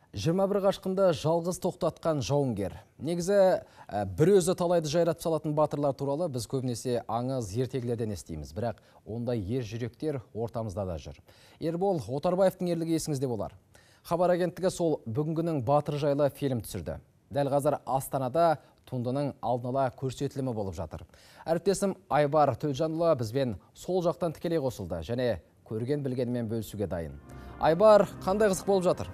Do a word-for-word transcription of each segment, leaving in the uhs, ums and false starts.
жиырма бір қашқында жалғыз тоқтатқан жауынгер. Негізі бір өзі талайды жайратып салатын батырлар туралы біз көбінесе аңыз ертегілерден естиміз. Бірақ ондай ер жүректер ортамызда да жүр. Ербол Отарбаевтың ерлігі есіңізде болар. Хабар агенттігі сол бүгінгінің батыр жайлы фильм түсірді. Дәл қазір Астанада туындының алдын ала көрсетілімі болып жатыр. Әріптесім Айбар Төлжанұлы бізбен сол жақтан тікелей қосылды және көрген білгенімен бөлісуге дайын. Айбар, қандай қызық болып жатыр?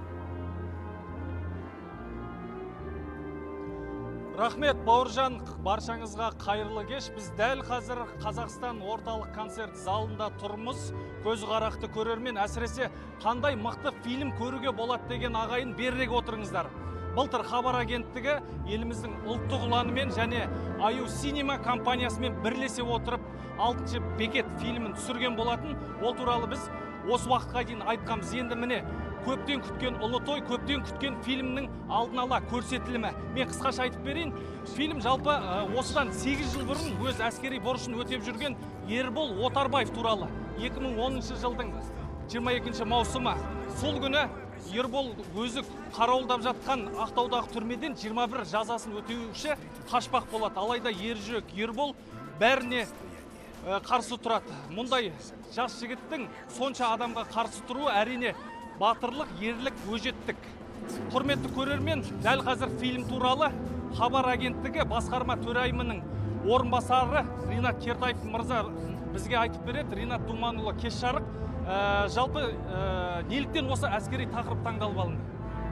Рахмет, Бауыржан, баршаңызға қайырлы кеш. Біз дәл қазір Қазақстан орталық концерт залында тұрмыз. Көз қарақты көрермен, әсіресе қандай мықты фильм көруге болады деген ағайын берірек отырыңыздар. Былтыр хабар агенттігі еліміздің ұлттық ұланымен және Аю Синема компаниясымен бірлесе отырып алтыншы бекет фильмін түсірген болатын. Ол туралы біз осы уақытқа дейін айтқанбыз. Енді міне көптен күткен ұлы той, көптен күткен фильмнің алдын ала көрсетілімі. Мен қысқаша айтып берейін. Фильм жалпы осыдан сегіз жыл бұрын өз әскери борышын өтеп жүрген Ербол Отарбаев туралы. екі мың оныншы жылдың жиырма екінші маусымы. Сол күні Ербол өзі қарауылдап жатқан Ақтаудағы түрмеден жиырма бір жазасын өтеуші қашпақ болады. Алайда ержүрек Ербол бәріне қарсы тұрады. Мұндай жас жігіттің сонша адамға қарсы тұруы әрине батырлық, ерлік, өжеттік. Құрметті көрермен, дәл қазір фильм туралы хабар агенттігі басқарма төрайымының орынбасары Ринат Кертаев мырза бізге айтып береді. Ринат Думанұлы, кеш жарық. Жалпы неліктен осы әскери тақырып таңдалып алынды?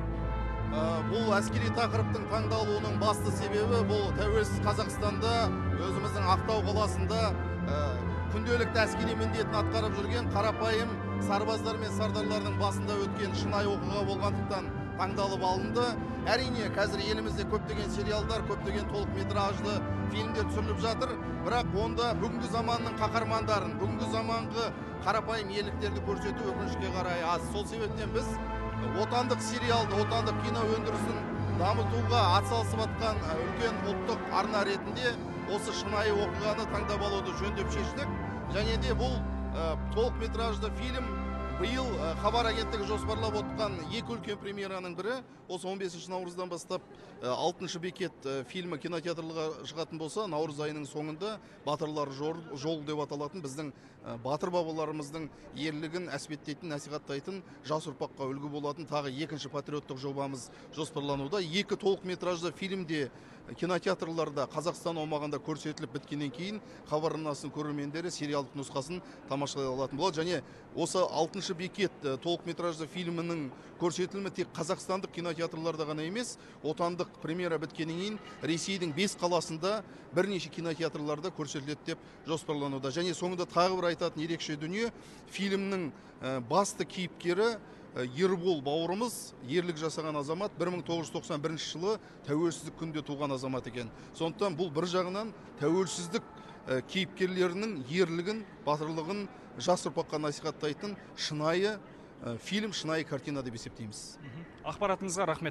Бұл әскери тақырыптың таңдалуының басты себебі бұл тәуелсіз Қазақстанда өзіміздің Ақтау қаласында күнделікті әскери міндетін атқарып жүрген қарапайым сарбаздар мен сардарлардың басында өткен шынайы оқиға болғандықтан таңдалып алынды. Әрине, қазір елімізде көптеген сериалдар, көптеген толық метражды фильмдер түсіріліп жатыр, бірақ онда бүгінгі заманның қаһармандарын, бүгінгі заманғы қарапайым ерліктерді көрсету өкінішке қарай аз. Сол себептен біз отандық сериалды, отандық кино өндірісін дамытуға атсалысып жатқан үлкен ұлттық арна ретінде осы шынайы оқиғаны таңдап алуды жөн деп шештік. Және де бұл толық метражды фильм биыл хабар агенттігі жоспарлап отырған екі үлкен премьераның бірі. Осы он бесінші наурыздан бастап алтыншы бекет фильмі кинотеатрларға шығатын болса, наурыз айының соңында батырлар жол деп аталатын біздің батыр бабаларымыздың ерлігін әспеттейтін, насихаттайтын, жас ұрпаққа үлгі болатын тағы екінші патриоттық жобамыз жоспарлануда. Екі толық метражды фильмде кинотеатрларда Қазақстан аумағында көрсетіліп біткеннен кейін хабар арнасының көрермендері сериалдық нұсқасын тамашалай алатын болады. Және осы алтыншы бекет толық метражды фильмінің көрсетілімі тек қазақстандық кинотеатрларда ғана емес, отандық премьера біткеннен кейін Ресейдің бес қаласында бірнеше кинотеатрларда көрсетіледі деп жоспарлануда. Және соңында тағы бір айтатын ерекше дүние, фильмнің басты кейіпкері Ербол бауырымыз, ерлік жасаған азамат, бір мың тоғыз жүз тоқсан бірінші жылы тәуелсіздік күнде туған азамат екен. Сондықтан бұл бір жағынан тәуелсіздік кейіпкерлерінің ерлігін, батырлығын жас ұрпаққа насихаттайтын шынайы фильм, шынайы картина деп есептейміз. Ақпаратыңызға рахмет.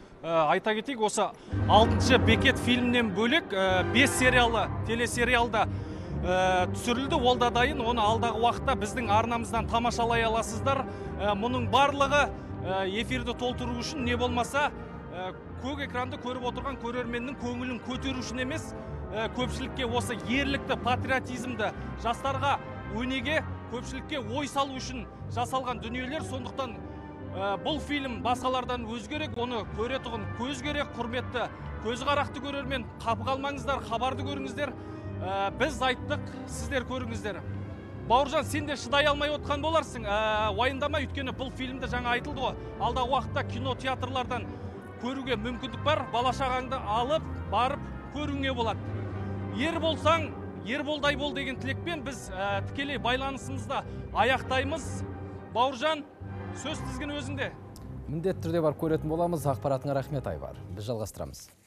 Айта кетейік, осы алтыншы бекет фильмнен бөлек бес сериалы, телесериалда түсірілді. Ол да дайын. Оны алдағы уақытта біздің арнамыздан тамашалай аласыздар. Мұның барлығы эфирді толтыру үшін, не болмаса көк экранды көріп отырған көрерменнің көңілін көтеру үшін емес, көпшілікке осы ерлікті, патриотизмді, жастарға өнеге, көпшілікке ой салу үшін жасалған дүниелер. Сондықтан бұл фильм басқалардан өзгерек, оны көретұғын көз керек. Құрметті көз қарақты көрермен, қапы қалмаңыздар, хабарды көріңіздер. Біз айттық, сіздер көріңіздер. Бауыржан, сен де шыдай алмай отқан боларсың. Уайындама, өйткені бұл фильмді жаңа айтылды ғой. Алдағы уақытта кинотеатрлардан көруге мүмкіндік бар. Балашағаңды алып, барып көруіңе болады. Ер болсаң, Ерболдай бол деген тілекпен біз тікелей байланысымызда аяқтаймыз. Бауыржан, сөз тізгіні өзіңде. Міндетті түрде бар көретін боламыз. Ақпаратыңа рахмет, Айбар. Біз жалғастырамыз.